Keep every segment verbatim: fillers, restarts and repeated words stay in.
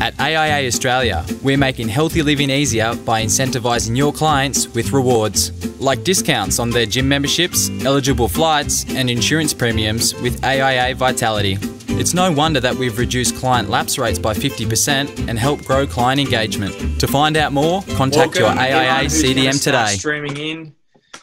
At A I A Australia, we're making healthy living easier by incentivising your clients with rewards, like discounts on their gym memberships, eligible flights, and insurance premiums with A I A Vitality. It's no wonder that we've reduced client lapse rates by fifty percent and helped grow client engagement. To find out more, contact Welcome, your A I A C D M today. Streaming in.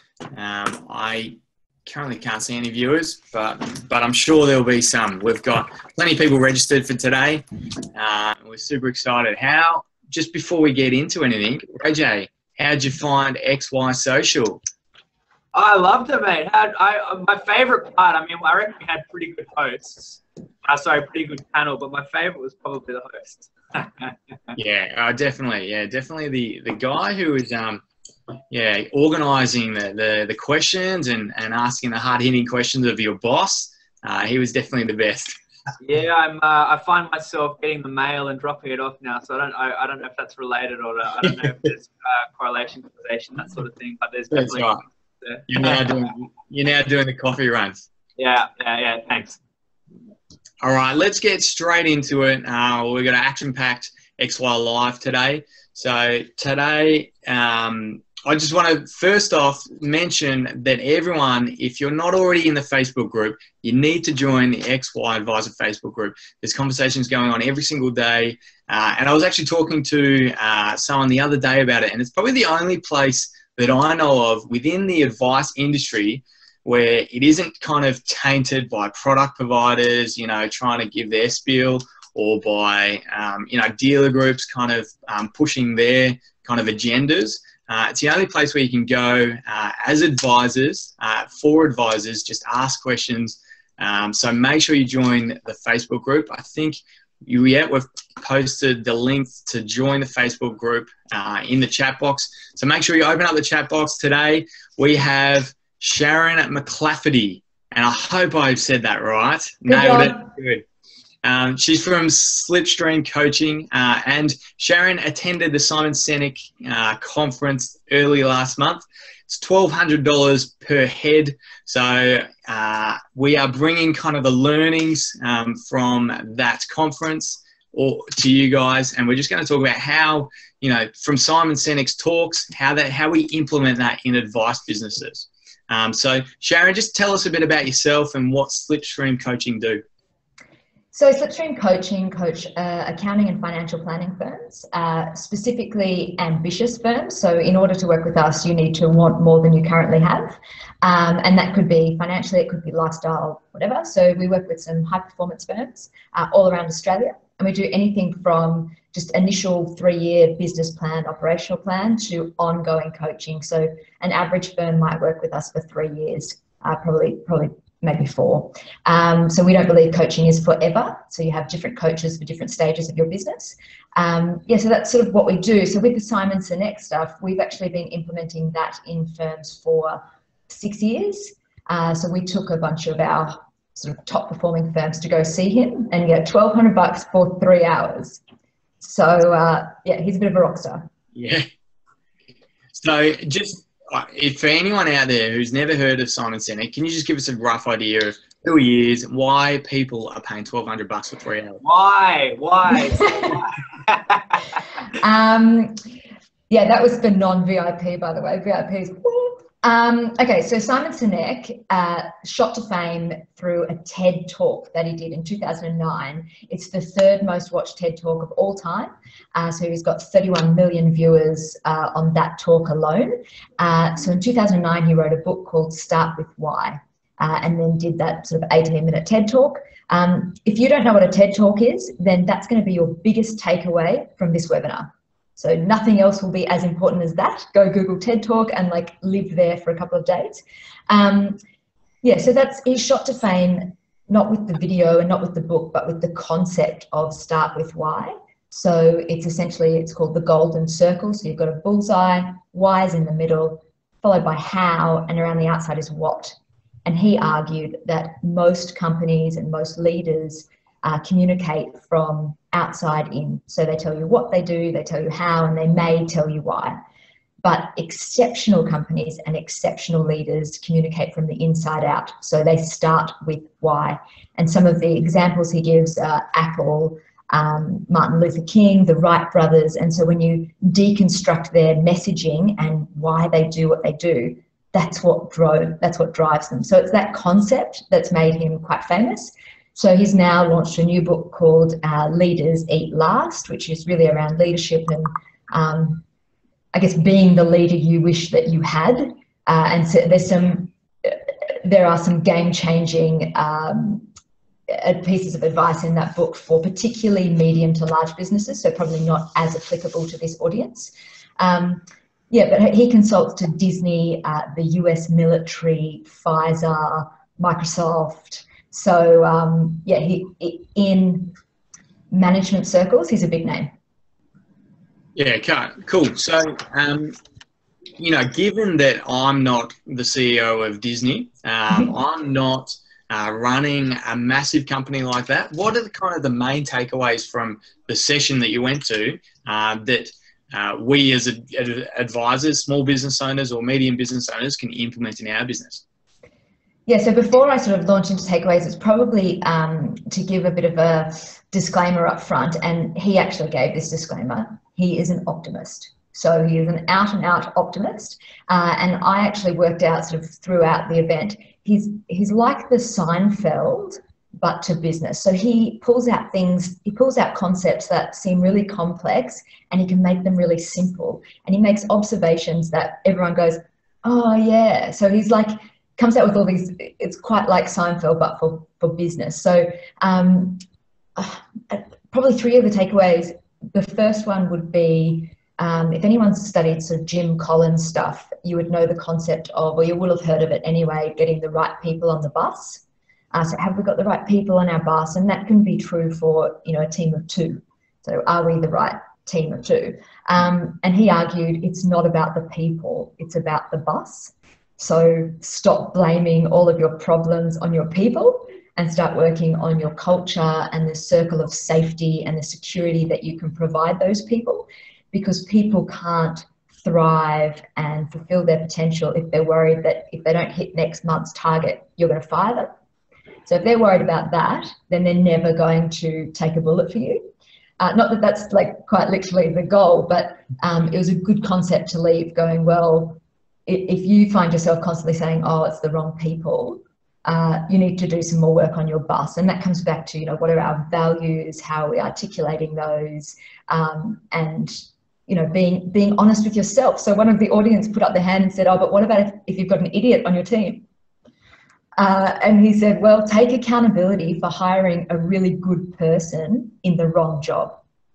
Um, I currently can't see any viewers, but but I'm sure there'll be some. We've got plenty of people registered for today. Uh, we're super excited. How, just before we get into anything, Ray J, how'd you find X Y Social? I loved it, mate. Had, I, my favourite part, I mean, I reckon we had pretty good hosts. Uh, sorry, pretty good panel, but my favourite was probably the host. yeah, uh, definitely. Yeah, definitely the, the guy who was, um, yeah, organising the, the, the questions and, and asking the hard-hitting questions of your boss. Uh, he was definitely the best. Yeah, I'm. Uh, I find myself getting the mail and dropping it off now, so I don't. I, I don't know if that's related or not. I don't know if there's uh, correlation, causation, that sort of thing. But there's That's definitely. right. There. You're now doing. You're now doing the coffee runs. Yeah, yeah, yeah. Thanks. All right, let's get straight into it. Uh, we've got an action-packed X Y Live today. So today, um, I just want to first off mention that everyone, if you're not already in the Facebook group, you need to join the X Y Advisor Facebook group. There's conversations going on every single day. Uh, and I was actually talking to uh, someone the other day about it, and it's probably the only place that I know of within the advice industry where it isn't kind of tainted by product providers, you know, trying to give their spiel, or by, um, you know, dealer groups kind of um, pushing their kind of agendas. Uh, it's the only place where you can go uh, as advisors, uh, for advisors, just ask questions. Um, so make sure you join the Facebook group. I think you, yeah, we've posted the link to join the Facebook group uh, in the chat box. So make sure you open up the chat box today. We have Sharon McClafferty, and I hope I've said that right. Good Nailed job. it. Good. Um, she's from Slipstream Coaching, uh, and Sharon attended the Simon Sinek uh, conference early last month. It's twelve hundred dollars per head. So uh, we are bringing kind of the learnings um, from that conference or to you guys, and we're just going to talk about how, you know, from Simon Sinek's talks, how that how we implement that in advice businesses. Um, so Sharon, just tell us a bit about yourself and what Slipstream Coaching do. So Slipstream Coaching coach uh, accounting and financial planning firms, uh, specifically ambitious firms. So in order to work with us, you need to want more than you currently have. Um, and that could be financially, it could be lifestyle, whatever. So we work with some high performance firms uh, all around Australia. And we do anything from just initial three-year business plan, operational plan, to ongoing coaching. So an average firm might work with us for three years, uh, probably, probably maybe four. Um, so we don't believe coaching is forever. So you have different coaches for different stages of your business. Um, yeah, so that's sort of what we do. So with the Simon Sinek stuff, we've actually been implementing that in firms for six years. Uh, so we took a bunch of our sort of top performing firms to go see him and get twelve hundred bucks for three hours. So uh, yeah, he's a bit of a rock star. Yeah. So just uh, if for anyone out there who's never heard of Simon Sinek, can you just give us a rough idea of who he is, why people are paying twelve hundred bucks for three hours? Why? Why? um, yeah, that was for non-V I P, by the way. V I Ps. Um, okay, so Simon Sinek uh, shot to fame through a TED Talk that he did in two thousand nine. It's the third most watched TED Talk of all time. Uh, so he's got thirty-one million viewers uh, on that talk alone. Uh, so in two thousand nine, he wrote a book called Start With Why, uh, and then did that sort of eighteen minute TED Talk. Um, if you don't know what a TED Talk is, then that's going to be your biggest takeaway from this webinar. So nothing else will be as important as that. Go Google TED Talk and like live there for a couple of days. Um, yeah, so that's, he's shot to fame, not with the video and not with the book, but with the concept of Start With Why. So it's essentially, it's called the golden circle. So you've got a bullseye, why is in the middle, followed by how, and around the outside is what. And he argued that most companies and most leaders uh, communicate from outside in. So they tell you what they do, they tell you how, and they may tell you why. But exceptional companies and exceptional leaders communicate from the inside out. So they start with why. And some of the examples he gives are Apple, um, Martin Luther King, the Wright brothers. And so when you deconstruct their messaging and why they do what they do, that's what drove, that's what drives them. So it's that concept that's made him quite famous. So he's now launched a new book called uh, Leaders Eat Last, which is really around leadership and um, I guess being the leader you wish that you had. Uh, and so there's some, there are some game-changing um, pieces of advice in that book for particularly medium to large businesses, so probably not as applicable to this audience. Um, yeah, but he consults to Disney, uh, the U S military, Pfizer, Microsoft. So um, yeah, he in management circles, he's a big name. Yeah, cool. So, um, you know, given that I'm not the C E O of Disney, um, I'm not uh, running a massive company like that. What are the kind of the main takeaways from the session that you went to uh, that uh, we as ad advisors, small business owners or medium business owners can implement in our business? Yeah, so before I sort of launch into takeaways, it's probably um, to give a bit of a disclaimer up front, and he actually gave this disclaimer. He is an optimist. So he is an out and out optimist. Uh, and I actually worked out sort of throughout the event, he's, he's like the Seinfeld, but to business. So he pulls out things, he pulls out concepts that seem really complex and he can make them really simple. And he makes observations that everyone goes, oh yeah. So he's like, comes out with all these, it's quite like Seinfeld, but for, for business. So um, uh, probably three of the takeaways. The first one would be, um, if anyone's studied sort of Jim Collins stuff, you would know the concept of, or you will have heard of it anyway, getting the right people on the bus. Uh, so have we got the right people on our bus? And that can be true for, you know, a team of two. So are we the right team of two? Um, and he argued it's not about the people, it's about the bus. So stop blaming all of your problems on your people and start working on your culture and the circle of safety and the security that you can provide those people, because people can't thrive and fulfill their potential if they're worried that if they don't hit next month's target, you're going to fire them. So if they're worried about that, then they're never going to take a bullet for you. Uh, not that that's like quite literally the goal, but um, it was a good concept to leave going, well, if you find yourself constantly saying, oh, it's the wrong people, uh, you need to do some more work on your bus. And that comes back to, you know, what are our values, how are we articulating those, um, and, you know, being, being honest with yourself. So one of the audience put up their hand and said, oh, but what about if, if you've got an idiot on your team? Uh, and he said, well, take accountability for hiring a really good person in the wrong job.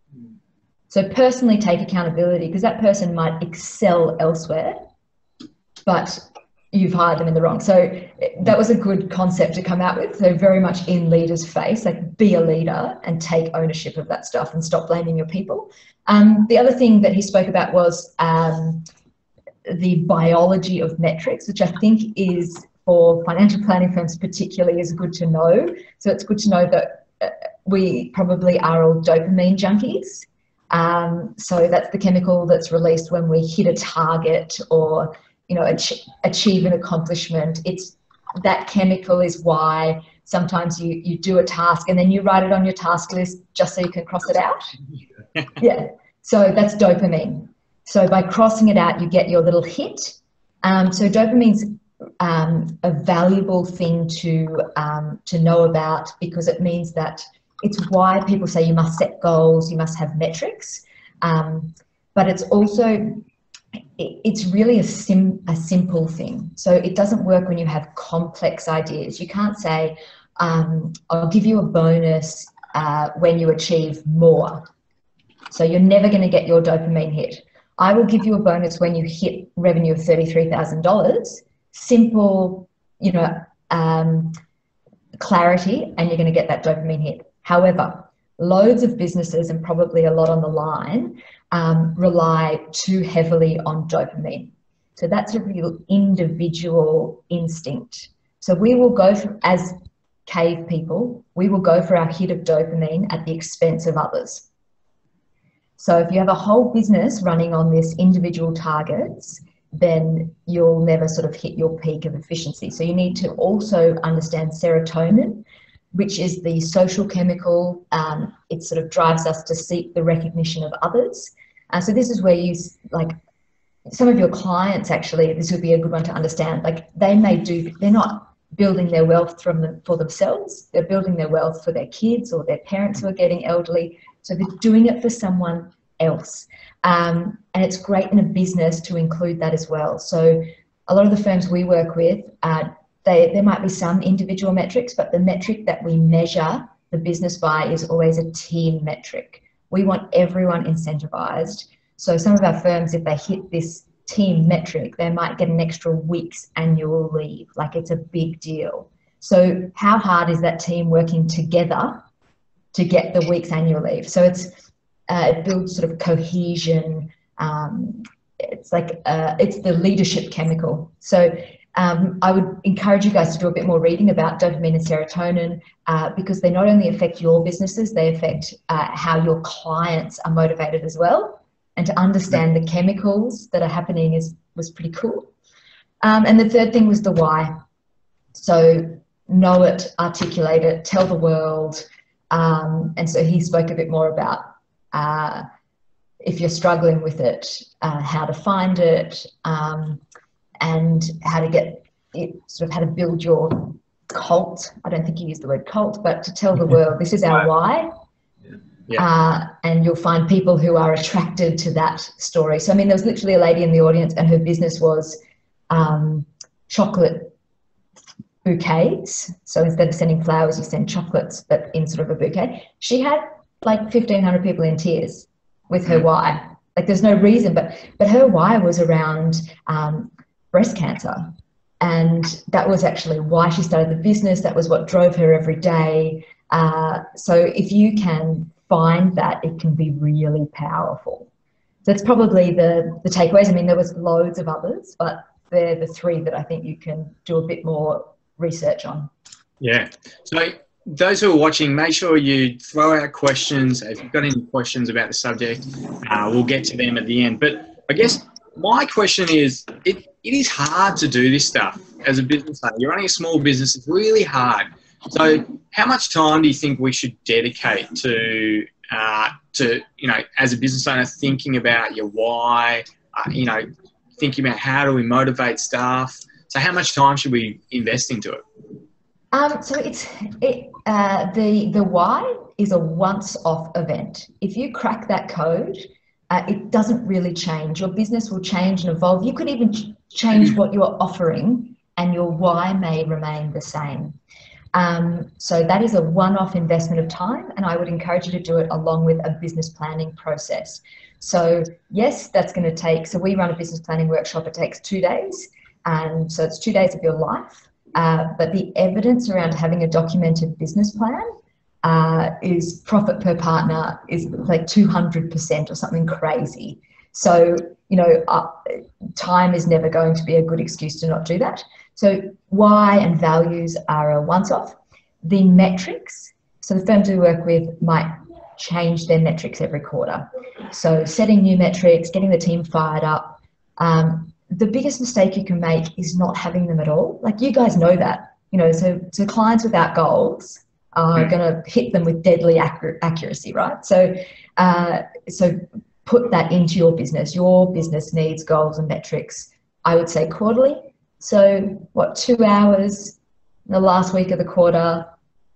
So personally take accountability, because that person might excel elsewhere, but you've hired them in the wrong. So that was a good concept to come out with. So very much in leaders' face, like be a leader and take ownership of that stuff and stop blaming your people. Um, the other thing that he spoke about was um, the biology of metrics, which I think is for financial planning firms particularly is good to know. So it's good to know that uh, we probably are all dopamine junkies. Um, so that's the chemical that's released when we hit a target or, you know, ach achieve an accomplishment. It's that chemical is why sometimes you, you do a task and then you write it on your task list just so you can cross it out. Yeah. So that's dopamine. So by crossing it out, you get your little hit. Um, so dopamine's um, a valuable thing to, um, to know about, because it means that it's why people say you must set goals, you must have metrics. Um, but it's also, it's really a, sim, a simple thing. So it doesn't work when you have complex ideas. You can't say, um, I'll give you a bonus uh, when you achieve more. So you're never going to get your dopamine hit. I will give you a bonus when you hit revenue of thirty-three thousand dollars. Simple, you know, um, clarity, and you're going to get that dopamine hit. However, loads of businesses, and probably a lot on the line, um, rely too heavily on dopamine. So that's a real individual instinct. So we will go for, as cave people, we will go for our hit of dopamine at the expense of others. So if you have a whole business running on this individual targets, then you'll never sort of hit your peak of efficiency. So you need to also understand serotonin, which is the social chemical. Um, it sort of drives us to seek the recognition of others. Uh, so this is where you, like, some of your clients actually, this would be a good one to understand, like they may do, they're not building their wealth from them for themselves, they're building their wealth for their kids or their parents who are getting elderly. So they're doing it for someone else. Um, and it's great in a business to include that as well. So a lot of the firms we work with, uh, they, there might be some individual metrics, but the metric that we measure the business by is always a team metric. We want everyone incentivized. So some of our firms, if they hit this team metric, they might get an extra week's annual leave. Like, it's a big deal. So how hard is that team working together to get the week's annual leave? So it's uh, it builds sort of cohesion. Um, it's like uh, it's the leadership chemical. So um, I would encourage you guys to do a bit more reading about dopamine and serotonin uh, because they not only affect your businesses, they affect uh, how your clients are motivated as well. And to understand the chemicals that are happening is was pretty cool. Um, and the third thing was the why. So know it, articulate it, tell the world. Um, and so he spoke a bit more about uh, if you're struggling with it, uh, how to find it, um, and how to get it, sort of how to build your cult. I don't think he used the word cult, but to tell the world, this is our why. Yeah. Uh, and you'll find people who are attracted to that story. So, I mean, there was literally a lady in the audience and her business was um, chocolate bouquets. So instead of sending flowers, you send chocolates, but in sort of a bouquet. She had like fifteen hundred people in tears with her why. Like, there's no reason, but but her why was around um, breast cancer. And that was actually why she started the business. That was what drove her every day. Uh, so if you can find that, it can be really powerful. So that's probably the, the takeaways. I mean, there was loads of others, but they're the three that I think you can do a bit more research on. Yeah. So those who are watching, make sure you throw out questions. If you've got any questions about the subject, uh, we'll get to them at the end. But I guess my question is, it, it is hard to do this stuff as a business owner. You're running a small business. It's really hard. So how much time do you think we should dedicate to, uh, to you know, as a business owner, thinking about your why, uh, you know, thinking about how do we motivate staff? So how much time should we invest into it? Um, so it's it, uh, the the why is a once-off event. If you crack that code, uh, it doesn't really change. Your business will change and evolve. You could even ch- change what you're offering, and your why may remain the same. Um, so that is a one-off investment of time, and I would encourage you to do it along with a business planning process. So yes, that's going to take, so we run a business planning workshop, it takes two days, and so it's two days of your life, uh, but the evidence around having a documented business plan uh, is profit per partner is like two hundred percent or something crazy. So, you know, uh, time is never going to be a good excuse to not do that. So why and values are a once-off. The metrics, so the firms we work with might change their metrics every quarter. So setting new metrics, getting the team fired up. Um, the biggest mistake you can make is not having them at all. Like, you guys know that, you know, so, so clients without goals are mm. going to hit them with deadly accurate accuracy, right? So, uh, so put that into your business. Your business needs goals and metrics, I would say quarterly. So what, two hours in the last week of the quarter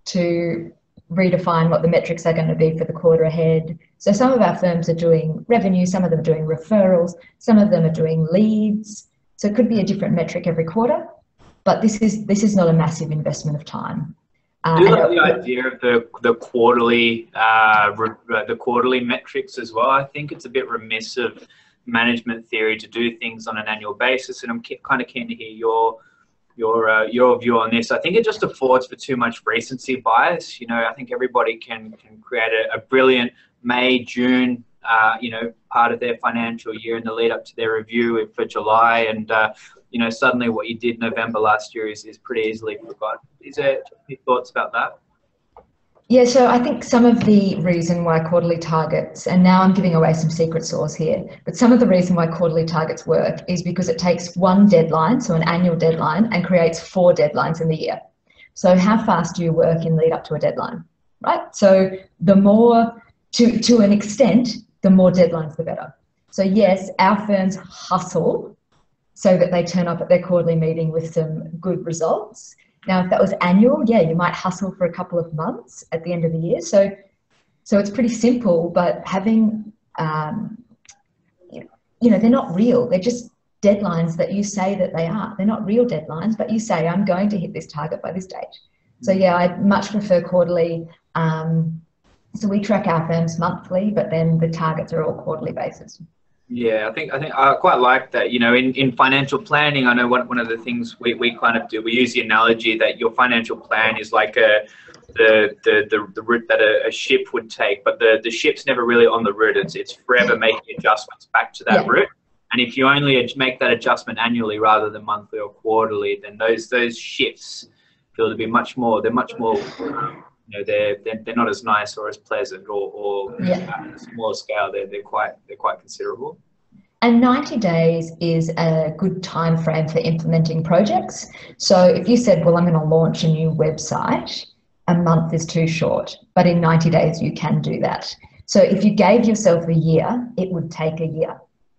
to redefine what the metrics are going to be for the quarter ahead. So some of our firms are doing revenue, some of them are doing referrals, some of them are doing leads. So it could be a different metric every quarter, but this is this is not a massive investment of time. Uh, Do you like the idea of the the quarterly uh, re, the quarterly metrics as well? I think it's a bit remiss of management theory to do things on an annual basis, and I'm ke- kind of keen to hear your your uh, your view on this. I think it just affords for too much recency bias. You know, I think everybody can can create a, a brilliant May, June, uh, you know, part of their financial year in the lead up to their review for July, and uh, you know, suddenly what you did November last year is, is pretty easily forgotten. Is there any thoughts about that? Yeah, so I think some of the reason why quarterly targets, and now I'm giving away some secret sauce here, but some of the reason why quarterly targets work is because it takes one deadline, so an annual deadline, and creates four deadlines in the year. So how fast do you work in lead up to a deadline, right? So the more, to, to an extent, the more deadlines, the better. So yes, our firms hustle so that they turn up at their quarterly meeting with some good results. Now, if that was annual, yeah, you might hustle for a couple of months at the end of the year. So, so it's pretty simple, but having, um, you know, they're not real. They're just deadlines that you say that they are. They're not real deadlines, but you say, I'm going to hit this target by this date. So yeah, I much prefer quarterly. Um, so we track our firms monthly, but then the targets are all quarterly basis. Yeah, I think I think I quite like that. You know, in, in financial planning, I know one, one of the things we, we kind of do, we use the analogy that your financial plan is like a the the the, the route that a, a ship would take, but the, the ship's never really on the route. It's it's forever making adjustments back to that yeah. route. And if you only make that adjustment annually rather than monthly or quarterly, then those those shifts feel to be much more. They're much more. Um, you know, they're, they're they're not as nice or as pleasant, or, or yeah. on a smaller scale. They're they're quite they're quite considerable. And ninety days is a good time frame for implementing projects. So if you said, well, I'm going to launch a new website, a month is too short, but in ninety days you can do that. So if you gave yourself a year, it would take a year.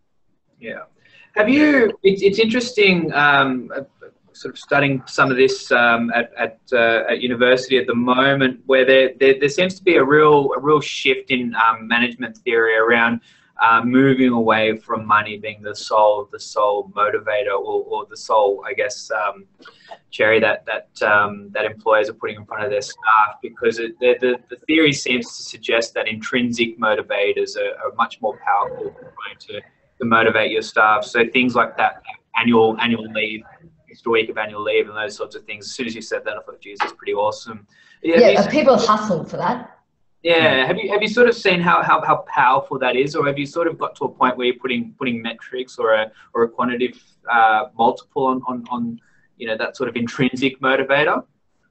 Yeah. Have you, it's, it's interesting, um, sort of studying some of this um, at, at, uh, at university at the moment, where there, there, there seems to be a real, a real shift in um, management theory around uh, moving away from money being the sole, the sole motivator, or, or the sole, I guess, um, cherry that, that, um, that employers are putting in front of their staff, because it, the, the, the theory seems to suggest that intrinsic motivators are, are much more powerful than trying to to motivate your staff. So things like that, annual annual leave, extra week of annual leave, and those sorts of things. As soon as you said that, I thought, geez, that's pretty awesome. Yeah, yeah, people hustle for that. Yeah, have you have you sort of seen how, how how powerful that is, or have you sort of got to a point where you're putting putting metrics or a or a quantitative uh, multiple on, on on you know that sort of intrinsic motivator?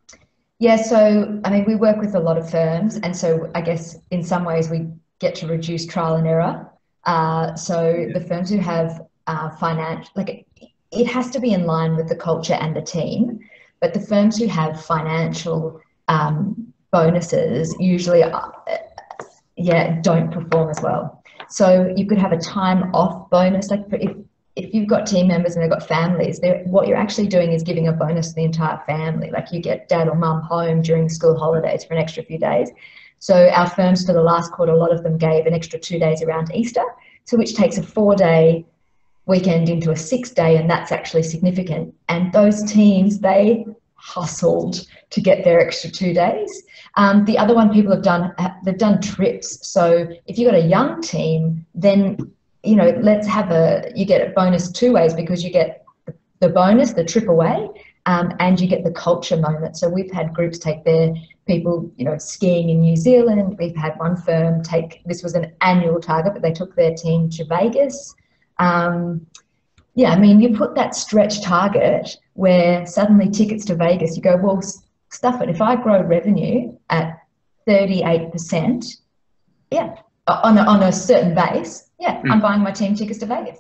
Yeah, so I mean, we work with a lot of firms, and so I guess in some ways we get to reduce trial and error. Uh, so the firms who have uh, finance, like it, it has to be in line with the culture and the team, but the firms who have financial um, bonuses usually, uh, yeah, don't perform as well. So you could have a time off bonus, like if, if you've got team members and they've got families, what you're actually doing is giving a bonus to the entire family. Like you get dad or mum home during school holidays for an extra few days. So our firms for the last quarter, a lot of them gave an extra two days around Easter, so which takes a four-day weekend into a six-day, and that's actually significant. And those teams, they hustled to get their extra two days. Um, the other one people have done, they've done trips. So if you've got a young team, then, you know, let's have a, you get a bonus two ways, because you get the bonus, the trip away, um, and you get the culture moment. So we've had groups take their people, you know, skiing in New Zealand. We've had one firm take, this was an annual target, but they took their team to Vegas. Um, yeah, I mean, you put that stretch target where suddenly tickets to Vegas, you go, well, stuff it. If I grow revenue at thirty-eight percent, yeah, on a, on a certain base, yeah, mm. I'm buying my team tickets to Vegas.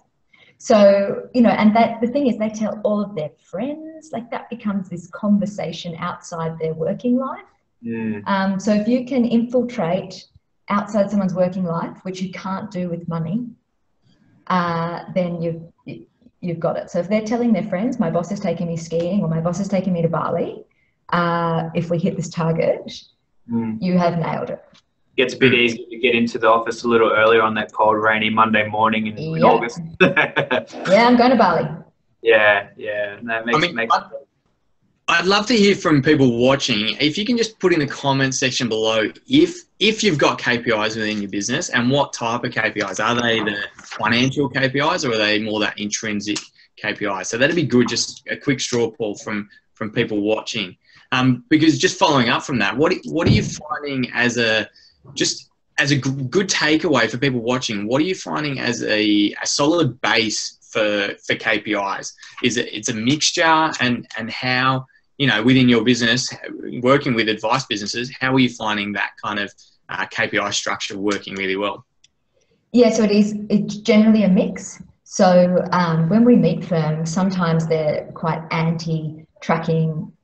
So, you know, and that the thing is they tell all of their friends, like that becomes this conversation outside their working life. Mm. Um, so if you can infiltrate outside someone's working life, which you can't do with money, uh, then you've, you've got it. So if they're telling their friends, my boss is taking me skiing or my boss is taking me to Bali, uh, if we hit this target, mm. you have nailed it. Gets a bit easier to get into the office a little earlier on that cold, rainy Monday morning in, yep. in August. Yeah, I'm going to Bali. Yeah, yeah. That makes, I mean, makes I'd, I'd love to hear from people watching. If you can just put in the comment section below if if you've got K P Is within your business, and what type of K P Is. Are they the financial K P Is, or are they more that intrinsic K P Is? So that'd be good, just a quick straw poll from, from people watching. Um, because just following up from that, what what are you finding as a just as a good takeaway for people watching? What are you finding as a, a solid base for for K P Is? Is it it's a mixture, and and how, you know, within your business, working with advice businesses, how are you finding that kind of uh, K P I structure working really well? Yeah, so it is. It's generally a mix. So um, when we meet firms, sometimes they're quite anti-tracking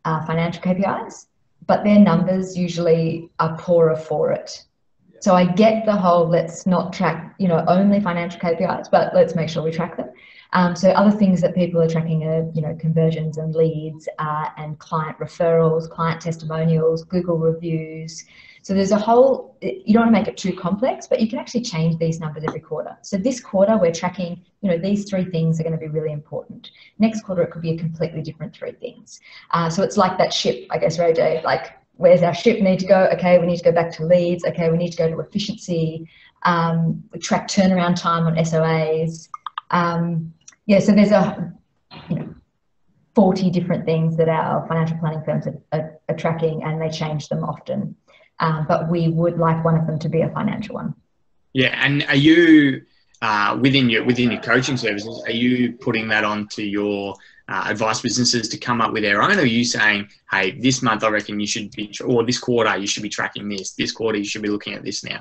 uh, financial K P Is, but their numbers usually are poorer for it. So I get the whole, let's not track, you know, only financial K P Is, but let's make sure we track them. Um, so other things that people are tracking are, you know, conversions and leads uh, and client referrals, client testimonials, Google reviews. So there's a whole, you don't want to make it too complex, but you can actually change these numbers every quarter. So this quarter we're tracking, you know, these three things are going to be really important. Next quarter it could be a completely different three things. Uh, so it's like that ship, I guess, Ray J, like, where's our ship need to go? Okay, we need to go back to leads. Okay, we need to go to efficiency. Um, we track turnaround time on S O As. Um, yeah, so there's a, you know, forty different things that our financial planning firms are, are, are tracking, and they change them often. Um, but we would like one of them to be a financial one. Yeah, and are you uh, within your within your coaching services? Are you putting that onto your uh, advice businesses to come up with their own? Or are you saying, hey, this month I reckon you should be, or this quarter you should be tracking this. This quarter you should be looking at this now.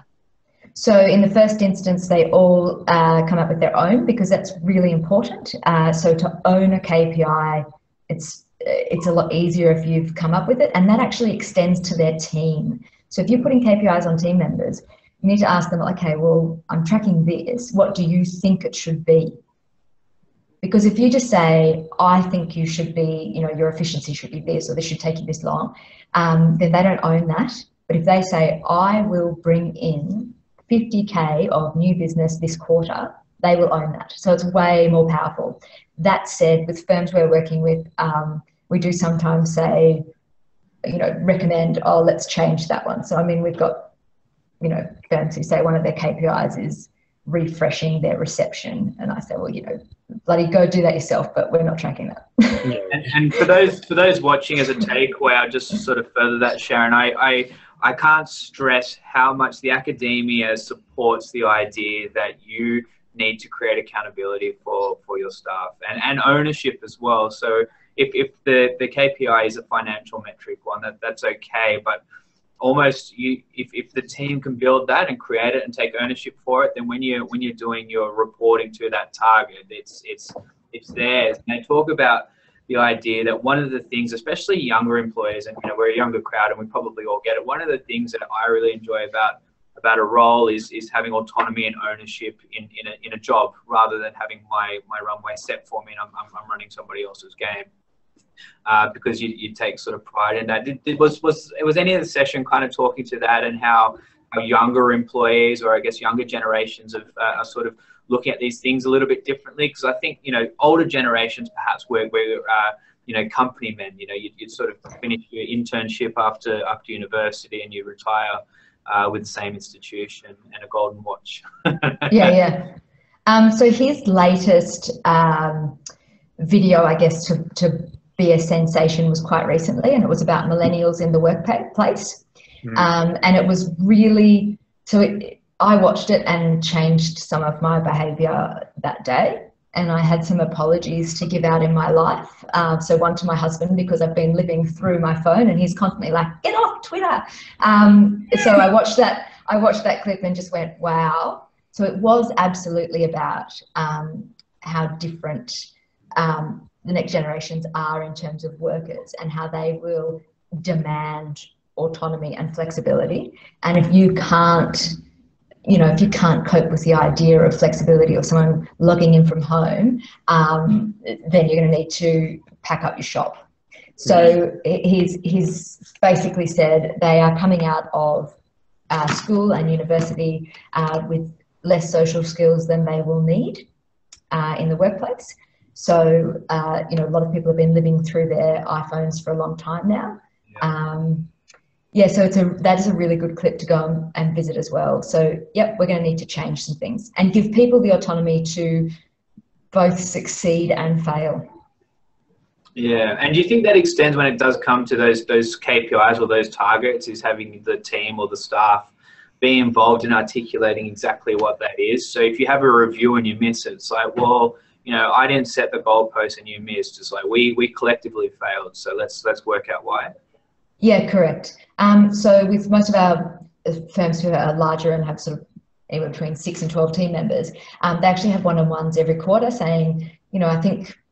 So in the first instance, they all uh, come up with their own, because that's really important. Uh, so to own a K P I, it's it's a lot easier if you've come up with it, and that actually extends to their team. So if you're putting K P Is on team members, you need to ask them, okay, well, I'm tracking this. What do you think it should be? Because if you just say, I think you should be, you know, your efficiency should be this, or this should take you this long, um, then they don't own that. But if they say, I will bring in fifty K of new business this quarter, they will own that. So it's way more powerful. That said, with firms we're working with, um, we do sometimes say, you know, recommend, oh, let's change that one. So, I mean, we've got, you know, firms who say one of their K P Is is refreshing their reception. And I say, well, you know, bloody go do that yourself, but we're not tracking that. and, and for those for those watching as a takeaway, I'll just sort of further that, Sharon. I, I I can't stress how much the academia supports the idea that you need to create accountability for, for your staff, and, and ownership as well. So if, if the, the K P I is a financial metric one, that, that's okay. But almost you, if, if the team can build that and create it and take ownership for it, then when you when you're doing your reporting to that target, it's it's it's theirs. And they talk about the idea that one of the things, especially younger employees, and you know, we're a younger crowd and we probably all get it, one of the things that I really enjoy about about a role is is having autonomy and ownership in in a, in a job, rather than having my my runway set for me and I'm, I'm, I'm running somebody else's game. Uh, because you, you take sort of pride in that. Did, did, was was it was any of the session kind of talking to that, and how, how younger employees, or I guess younger generations, of, uh, are sort of looking at these things a little bit differently? Because I think, you know, older generations perhaps were, were uh, you know, company men. You know, you'd, you'd sort of finish your internship after after university and you retire uh, with the same institution and a golden watch. yeah, yeah. Um, so his latest um, video, I guess, to to be a sensation was quite recently, and it was about millennials in the workplace. Mm. Um, and it was really, so it, I watched it and changed some of my behaviour that day. And I had some apologies to give out in my life. Uh, so one to my husband, because I've been living through my phone and he's constantly like, get off Twitter. Um, so I watched that, I watched that clip and just went, wow. So it was absolutely about um, how different um, the next generations are in terms of workers, and how they will demand autonomy and flexibility. And if you can't, you know, if you can't cope with the idea of flexibility or someone logging in from home, um, then you're going to need to pack up your shop. So he's, he's basically said they are coming out of uh, school and university uh, with less social skills than they will need uh, in the workplace. So, uh, you know, a lot of people have been living through their iPhones for a long time now. Yeah. Um, yeah, so it's a, that is a really good clip to go and visit as well. So, yep, we're going to need to change some things and give people the autonomy to both succeed and fail. Yeah, and do you think that extends when it does come to those those K P Is or those targets, is having the team or the staff be involved in articulating exactly what that is? So if you have a review and you miss it, it's like, well, you know, I didn't set the goalpost and you missed. It's like we we collectively failed. So let's let's work out why. Yeah, correct. Um, so with most of our firms who are larger and have sort of anywhere between six and twelve team members, um, they actually have one-on-ones every quarter saying, you know, I think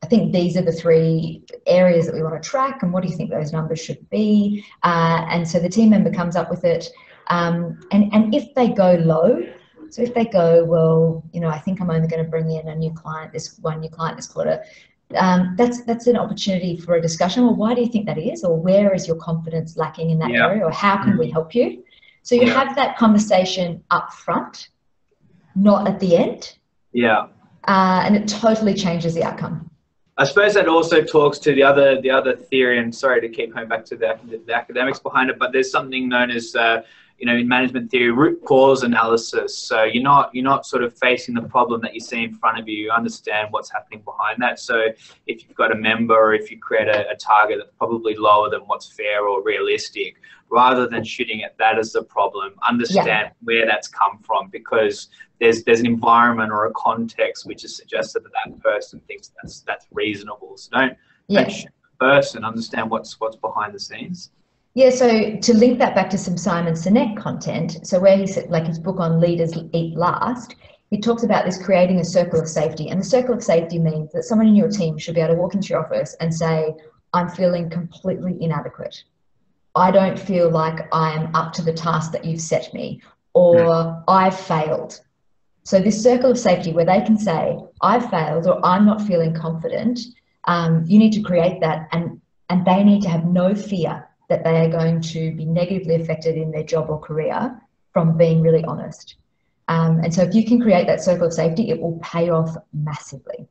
I think these are the three areas that we want to track, and what do you think those numbers should be? Uh, and so the team member comes up with it. Um, and, and if they go low, so if they go, well, you know, I think I'm only going to bring in a new client, this one new client this quarter, um, that's that's an opportunity for a discussion. Well, why do you think that is? Or where is your confidence lacking in that Yeah. area? Or how can we help you? So you Yeah. have that conversation up front, not at the end. Yeah. Uh, and it totally changes the outcome. I suppose that also talks to the other the other theory, and sorry to keep coming back to the, the academics behind it, but there's something known as uh, you know, in management theory, root cause analysis. So you're not you're not sort of facing the problem that you see in front of you. You understand what's happening behind that. So if you've got a member, or if you create a, a target that's probably lower than what's fair or realistic, rather than shooting at that as the problem, understand yeah. where that's come from, because there's there's an environment or a context which is suggested that that person thinks that's that's reasonable. So don't, yeah. don't shoot the person, understand what's what's behind the scenes. Yeah, so to link that back to some Simon Sinek content, so where he said, like his book on Leaders Eat Last, he talks about this creating a circle of safety. And the circle of safety means that someone in your team should be able to walk into your office and say, I'm feeling completely inadequate. I don't feel like I'm up to the task that you've set me, or I've failed. So this circle of safety where they can say, I've failed, or I'm not feeling confident, um, you need to create that, and, and they need to have no fear that they are going to be negatively affected in their job or career from being really honest. Um, and so if you can create that circle of safety, it will pay off massively.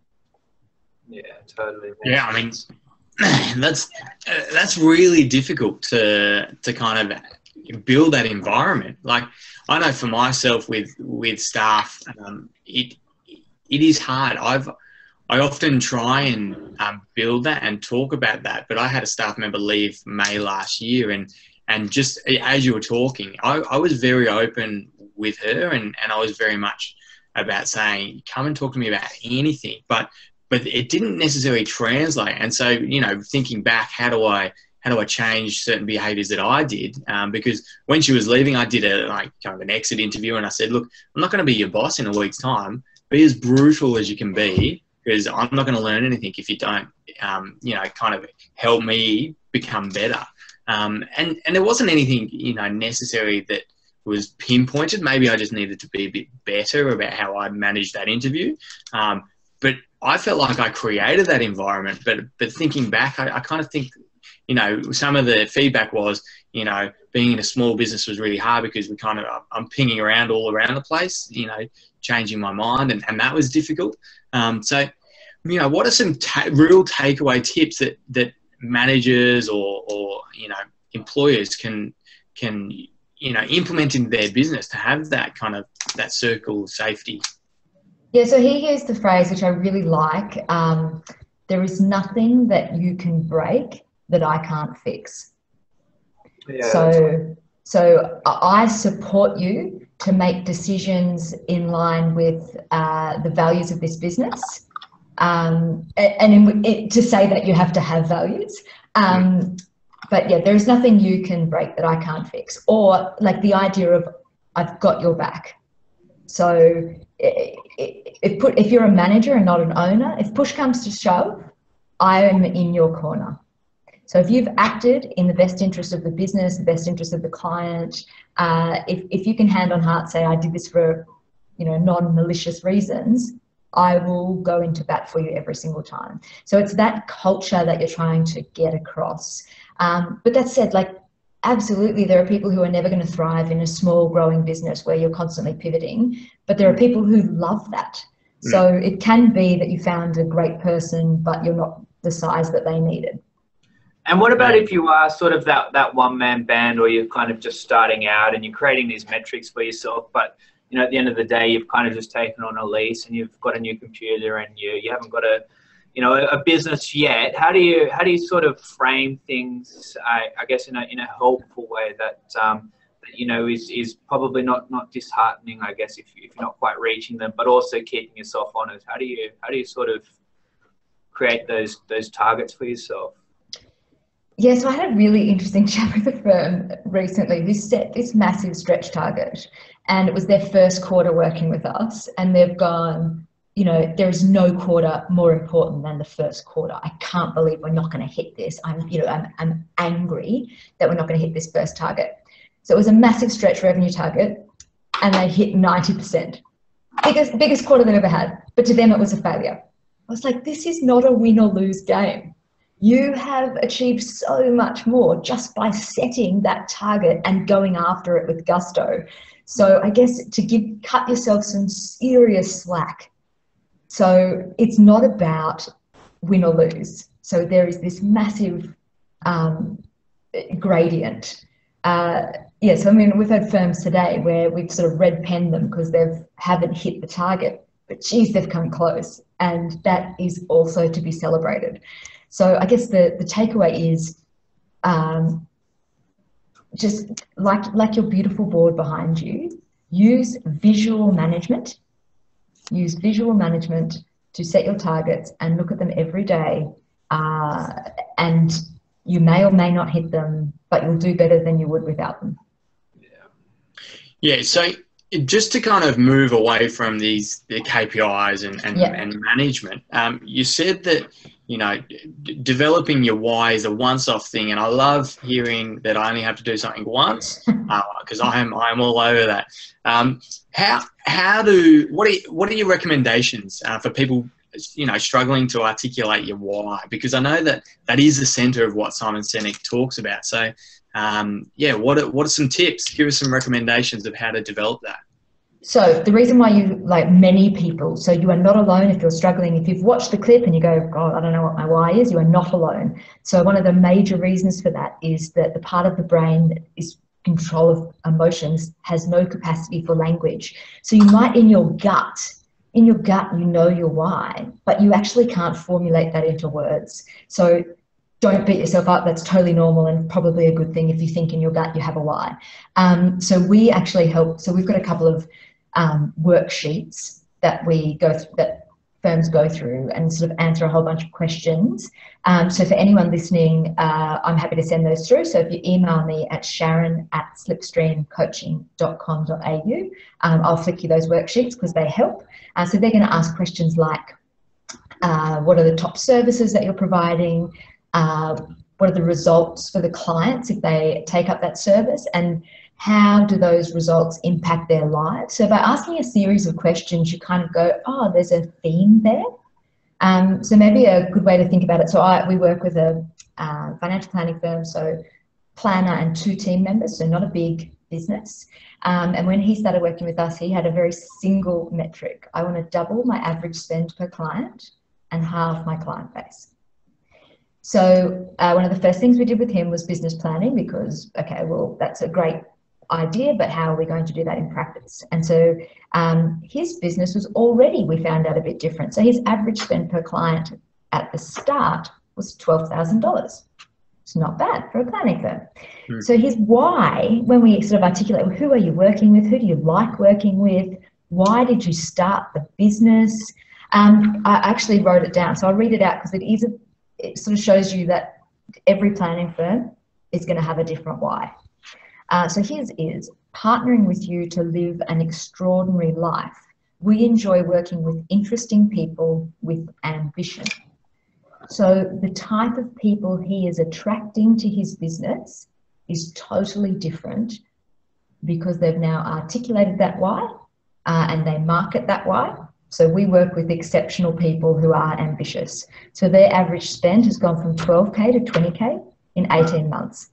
Yeah, totally. Yeah, I mean, that's uh, that's really difficult to to kind of build that environment. Like, I know for myself with with staff, um, it it is hard. I've I often try and um, build that and talk about that, but I had a staff member leave May last year, and and just as you were talking, I, I was very open with her, and, and I was very much about saying, come and talk to me about anything, but but it didn't necessarily translate. And so, you know, thinking back, how do I how do I change certain behaviours that I did? Um, because when she was leaving, I did a like kind of an exit interview, and I said, look, I'm not going to be your boss in a week's time. Be as brutal as you can be, because I'm not going to learn anything if you don't, um, you know, kind of help me become better. Um, and, and there wasn't anything, you know, necessary that was pinpointed. Maybe I just needed to be a bit better about how I managed that interview. Um, but I felt like I created that environment. But, but thinking back, I, I kind of think, you know, some of the feedback was, you know, being in a small business was really hard because we kind of, I'm pinging around all around the place, you know, changing my mind, and, and that was difficult. Um, so, you know, what are some ta- real takeaway tips that, that managers or, or, you know, employers can, can, you know, implement in their business to have that kind of, that circle of safety? Yeah, so he used the phrase, which I really like, um, there is nothing that you can break that I can't fix. Yeah, so, so I support you to make decisions in line with uh, the values of this business. Um, and in, it, to say that you have to have values. Um, but yeah, there's nothing you can break that I can't fix. Or like the idea of, I've got your back. So if, put, if you're a manager and not an owner, if push comes to shove, I am in your corner. So if you've acted in the best interest of the business, the best interest of the client, uh, if, if you can hand on heart say, I did this for, you know, non-malicious reasons, I will go into bat for you every single time. So it's that culture that you're trying to get across. Um, but that said, like, absolutely, there are people who are never going to thrive in a small growing business where you're constantly pivoting, but there are people who love that. So it can be that you found a great person, but you're not the size that they needed. And what about if you are sort of that, that one-man band, or you're kind of just starting out and you're creating these metrics for yourself, but you know, at the end of the day, you've kind of just taken on a lease and you've got a new computer and you you haven't got a, you know, a business yet. How do you how do you sort of frame things? I, I guess in a in a helpful way that um, that you know is is probably not not disheartening. I guess if if you're not quite reaching them, but also keeping yourself honest. How do you how do you sort of create those those targets for yourself? Yeah, so I had a really interesting chat with a firm recently who set this massive stretch target, and it was their first quarter working with us, and they've gone, you know, there is no quarter more important than the first quarter. I can't believe we're not going to hit this. I'm, you know, I'm, I'm angry that we're not going to hit this first target. So it was a massive stretch revenue target, and they hit ninety percent. Biggest, biggest quarter they've ever had. But to them, it was a failure. I was like, this is not a win or lose game. You have achieved so much more just by setting that target and going after it with gusto. So I guess to give, cut yourself some serious slack. So it's not about win or lose. So there is this massive um, gradient. Uh, yes, I mean, we've had firms today where we've sort of red penned them because they haven't hit the target, but geez, they've come close. And that is also to be celebrated. So I guess the, the takeaway is um, just like, like your beautiful board behind you, use visual management. Use visual management to set your targets and look at them every day. Uh, and you may or may not hit them, but you'll do better than you would without them. Yeah. Yeah. So just to kind of move away from these the K P Is and and, yeah. and management, um, you said that you know d- developing your why is a once-off thing, and I love hearing that I only have to do something once because uh, I am I am all over that. Um, how how do what are what are your recommendations uh, for people you know struggling to articulate your why? Because I know that that is the center of what Simon Sinek talks about. So um, yeah, what are, what are some tips? Give us some recommendations of how to develop that. So the reason why you, like many people, so you are not alone if you're struggling. If you've watched the clip and you go, God, I don't know what my why is, you are not alone. So one of the major reasons for that is that the part of the brain that is control of emotions has no capacity for language. So you might in your gut, in your gut, you know your why, but you actually can't formulate that into words. So don't beat yourself up. That's totally normal and probably a good thing if you think in your gut you have a why. Um, so we actually help. So we've got a couple of um, worksheets that we go through, that firms go through and sort of answer a whole bunch of questions. Um, so for anyone listening, uh, I'm happy to send those through. So if you email me at sharon at slipstream coaching dot com dot a u, um, I'll flick you those worksheets because they help. Uh, so they're going to ask questions like, uh, what are the top services that you're providing? Uh, what are the results for the clients if they take up that service, and how do those results impact their lives? So by asking a series of questions, you kind of go, oh, there's a theme there. Um, so maybe a good way to think about it. So I, we work with a uh, financial planning firm, so planner and two team members, so not a big business. Um, and when he started working with us, he had a very single metric. I want to double my average spend per client and halve my client base. So uh, one of the first things we did with him was business planning because, okay, well, that's a great idea, but how are we going to do that in practice? And so um, his business was already, we found out, a bit different. So his average spend per client at the start was twelve thousand dollars. It's not bad for a planning firm. Mm. So his why, when we sort of articulate, well, who are you working with? Who do you like working with? Why did you start the business? Um, I actually wrote it down. So I'll read it out because it is a it sort of shows you that every planning firm is going to have a different why. Uh, so his is partnering with you to live an extraordinary life. We enjoy working with interesting people with ambition. So the type of people he is attracting to his business is totally different because they've now articulated that why uh, and they market that why. So we work with exceptional people who are ambitious. So their average spend has gone from twelve K to twenty K in eighteen months.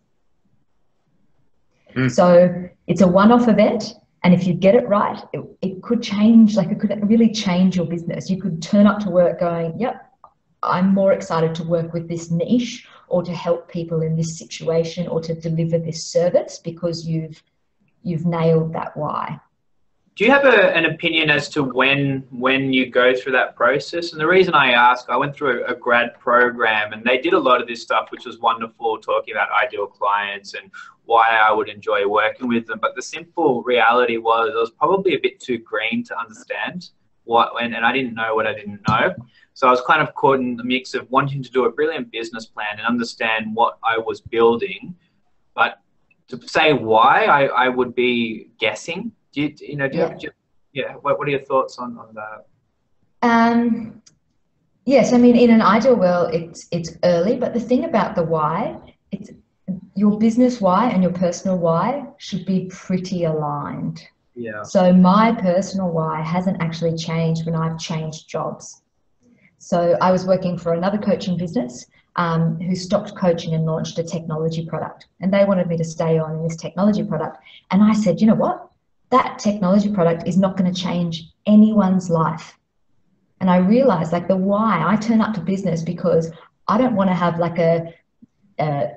Mm. So it's a one-off event. And if you get it right, it, it could change, like it could really change your business. You could turn up to work going, yep, I'm more excited to work with this niche or to help people in this situation or to deliver this service because you've, you've nailed that why. Do you have a, an opinion as to when when you go through that process? And the reason I ask, I went through a, a grad program and they did a lot of this stuff, which was wonderful, talking about ideal clients and why I would enjoy working with them. But the simple reality was I was probably a bit too green to understand what, and, and I didn't know what I didn't know. So I was kind of caught in the mix of wanting to do a brilliant business plan and understand what I was building. But to say why, I, I would be guessing. Do you, you know, do you, yeah. have, do you, yeah, what, what are your thoughts on, on that? Um, yes, I mean, in an ideal world, it's it's early, but the thing about the why, it's your business why and your personal why should be pretty aligned. Yeah. So my personal why hasn't actually changed when I've changed jobs. So I was working for another coaching business um, who stopped coaching and launched a technology product, and they wanted me to stay on in this technology product. And I said, you know what? That technology product is not going to change anyone's life. And I realized, like, the why I turn up to business because I don't want to have like a, a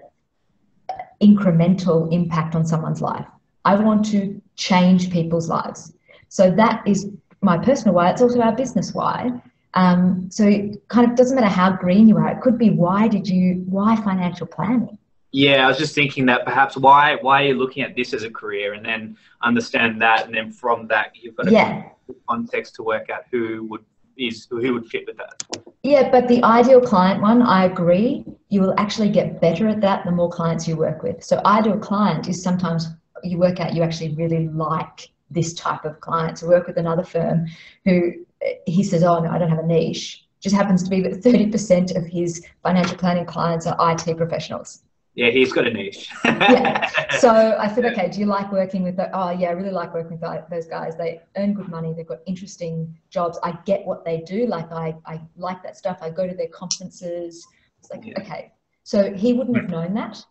incremental impact on someone's life. I want to change people's lives. So that is my personal why. It's also our business why. Um, so it kind of doesn't matter how green you are. It could be, why did you, why financial planning? Yeah, I was just thinking that perhaps why why are you looking at this as a career, and then understand that, and then from that you've got to yeah. put context to work out who would is who would fit with that. Yeah, but the ideal client one, I agree, you will actually get better at that the more clients you work with. So ideal client is sometimes you work out you actually really like this type of client. So work with another firm who he says, oh no, I don't have a niche. Just happens to be that thirty percent of his financial planning clients are I T professionals. Yeah, he's got a niche. Yeah. So I said, okay, do you like working with the, oh yeah, I really like working with those guys. They earn good money. They've got interesting jobs. I get what they do. Like I, I like that stuff. I go to their conferences. It's like, yeah. Okay. So he wouldn't have known that.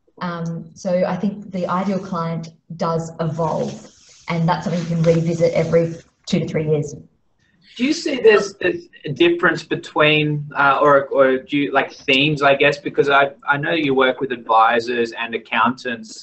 Um, so I think the ideal client does evolve, and that's something you can revisit every two to three years. Do you see there's, there's a difference between, uh, or, or do you like themes, I guess, because I, I know you work with advisors and accountants,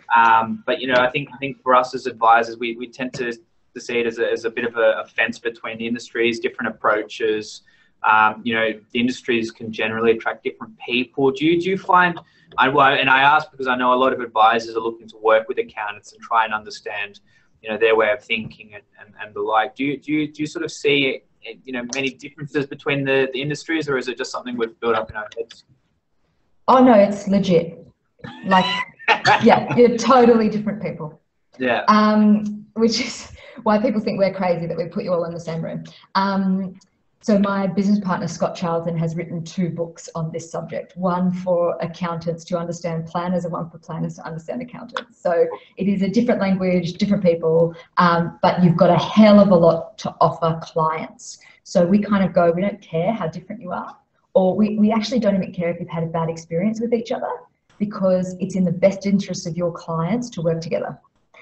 um, but, you know, I think I think for us as advisors, we, we tend to, to see it as a, as a bit of a, a fence between the industries, different approaches. Um, you know, the industries can generally attract different people. Do you, do you find, I, and I ask because I know a lot of advisors are looking to work with accountants and try and understand, you know, their way of thinking and, and, and the like. Do you, do you, do you sort of see, you know, many differences between the, the industries, or is it just something we've built up in our heads? Oh no, it's legit. Like, yeah, you're totally different people. Yeah. Um, which is why people think we're crazy that we put you all in the same room. Um, So my business partner, Scott Charlton, has written two books on this subject, one for accountants to understand planners and one for planners to understand accountants. So it is a different language, different people, um, but you've got a hell of a lot to offer clients. So we kind of go, we don't care how different you are, or we, we actually don't even care if you've had a bad experience with each other, because it's in the best interest of your clients to work together.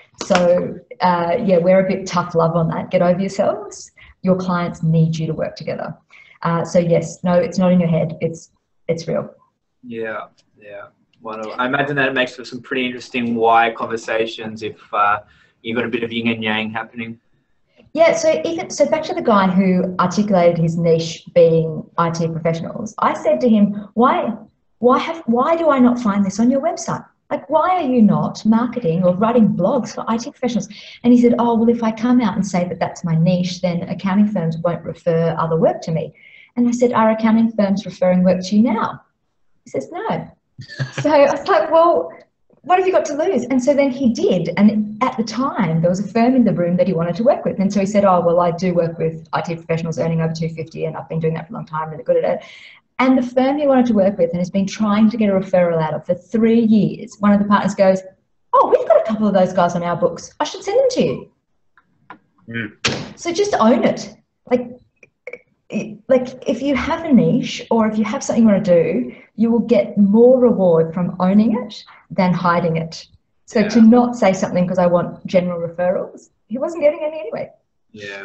So uh, yeah, we're a bit tough love on that. Get over yourselves. Your clients need you to work together. Uh, so yes, no, it's not in your head. It's it's real. Yeah, yeah. Well, I imagine that it makes for some pretty interesting why conversations if uh, you've got a bit of yin and yang happening. Yeah. So even so, back to the guy who articulated his niche being I T professionals. I said to him, why, why have, why do I not find this on your website? Like, why are you not marketing or writing blogs for I T professionals? And he said, oh, well, if I come out and say that that's my niche, then accounting firms won't refer other work to me. And I said, are accounting firms referring work to you now? He says, no. So I was like, well, what have you got to lose? And so then he did. And at the time, there was a firm in the room that he wanted to work with. And so he said, oh, well, I do work with I T professionals earning over two hundred fifty, and I've been doing that for a long time, really good at it. And the firm he wanted to work with and has been trying to get a referral out of for three years, one of the partners goes, oh, we've got a couple of those guys on our books. I should send them to you. Mm. So just own it. Like, like if you have a niche, or if you have something you want to do, you will get more reward from owning it than hiding it. So yeah. To not say something because I want general referrals, he wasn't getting any anyway. Yeah.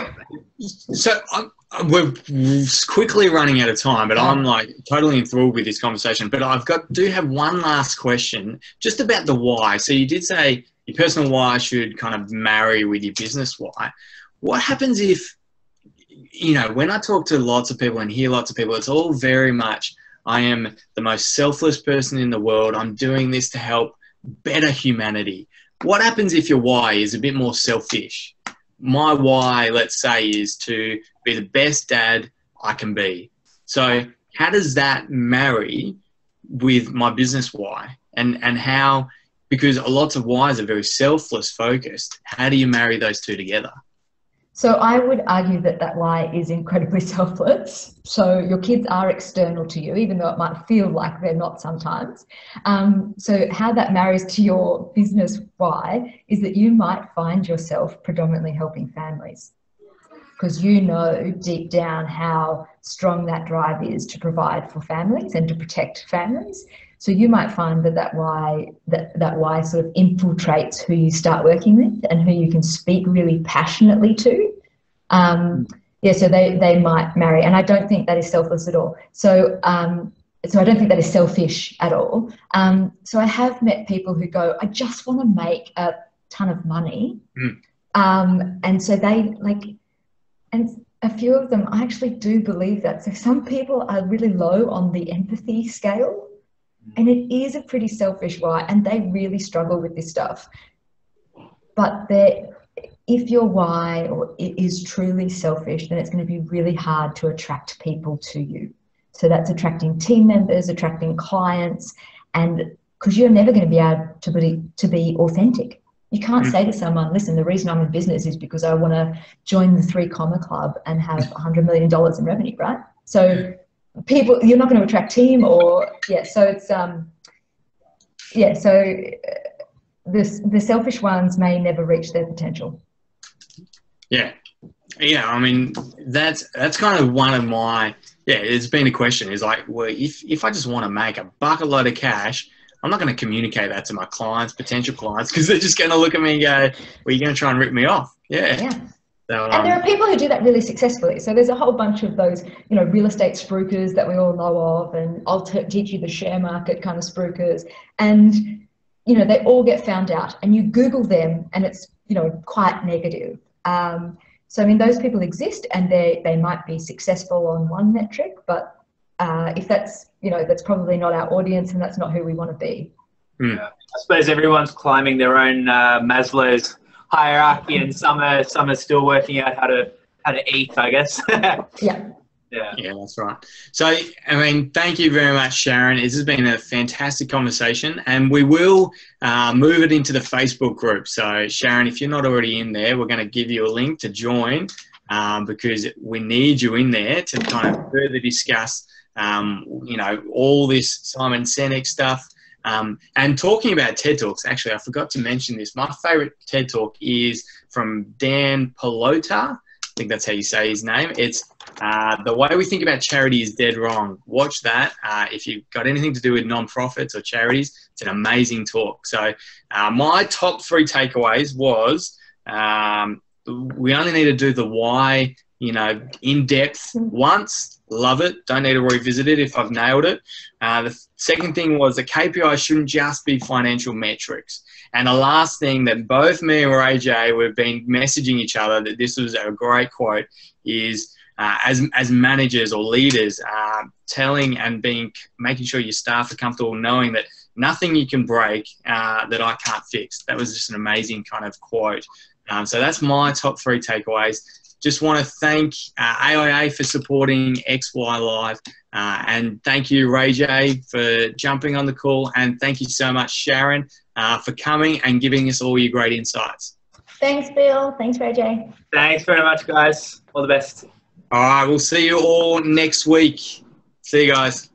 So I'm, we're quickly running out of time, but I'm like totally enthralled with this conversation. But I've got do have one last question just about the why. So you did say your personal why should kind of marry with your business why. What happens if, you know, when I talk to lots of people and hear lots of people, it's all very much, I am the most selfless person in the world. I'm doing this to help better humanity. What happens if your why is a bit more selfish? My why, let's say, is to be the best dad I can be. So how does that marry with my business why? And, and how, because lots of whys are very selfless focused, how do you marry those two together? So I would argue that that why is incredibly selfless. So your kids are external to you, even though it might feel like they're not sometimes. Um, so how that marries to your business why is that you might find yourself predominantly helping families, because you know deep down how strong that drive is to provide for families and to protect families. So you might find that that why that that why sort of infiltrates who you start working with and who you can speak really passionately to. Um, yeah, so they they might marry, and I don't think that is selfless at all. So um, so I don't think that is selfish at all. Um, so I have met people who go, I just want to make a ton of money, mm. um, and so they like, and a few of them I actually do believe that. So some people are really low on the empathy scale. And it is a pretty selfish why, and they really struggle with this stuff. But if your why or it is truly selfish, then it's going to be really hard to attract people to you. So that's attracting team members, attracting clients, and because you're never going to be able to be, to be authentic. You can't say to someone, listen, the reason I'm in business is because I want to join the three comma club and have one hundred million dollars in revenue, right? So people, you're not going to attract team or, yeah, so it's, um, yeah, so this, the selfish ones may never reach their potential. Yeah. Yeah, I mean, that's that's kind of one of my, yeah, it's been a question is like, well, if, if I just want to make a bucket load of cash, I'm not going to communicate that to my clients, potential clients, because they're just going to look at me and go, well, you're going to try and rip me off. Yeah. Yeah. So, um, and there are people who do that really successfully. So there's a whole bunch of those, you know, real estate spruikers that we all know of, and I'll t- teach you the share market kind of spruikers. And, you know, they all get found out, and you Google them and it's, you know, quite negative. Um, so, I mean, those people exist, and they, they might be successful on one metric, but uh, if that's, you know, that's probably not our audience and that's not who we want to be. Mm. Yeah. I suppose everyone's climbing their own uh, Maslow's hierarchy, and some are some are still working out how to how to eat, I guess. yeah. Yeah. Yeah, that's right. So, I mean, thank you very much, Sharon. This has been a fantastic conversation, and we will uh, move it into the Facebook group. So, Sharon, if you're not already in there, we're going to give you a link to join um, because we need you in there to kind of further discuss, um, you know, all this Simon Sinek stuff. Um, and talking about TED Talks, actually, I forgot to mention this. My favorite TED Talk is from Dan Pallotta. I think that's how you say his name. It's uh, The Way We Think About Charity is Dead Wrong. Watch that. Uh, if you've got anything to do with non-profits or charities, it's an amazing talk. So uh, my top three takeaways was um, we only need to do the why, you know, in depth once. Love it. Don't need to revisit it if I've nailed it. Uh, the second thing was the K P I shouldn't just be financial metrics. And the last thing that both me and Ray J, we've been messaging each other that this was a great quote is uh, as, as managers or leaders, uh, telling and being, making sure your staff are comfortable knowing that nothing you can break uh, that I can't fix. That was just an amazing kind of quote. Um, so that's my top three takeaways. Just want to thank uh, A I A for supporting X Y Live. Uh, and thank you, Ray J, for jumping on the call. And thank you so much, Sharon, uh, for coming and giving us all your great insights. Thanks, Bill. Thanks, Ray J. Thanks very much, guys. All the best. All right, we'll see you all next week. See you guys.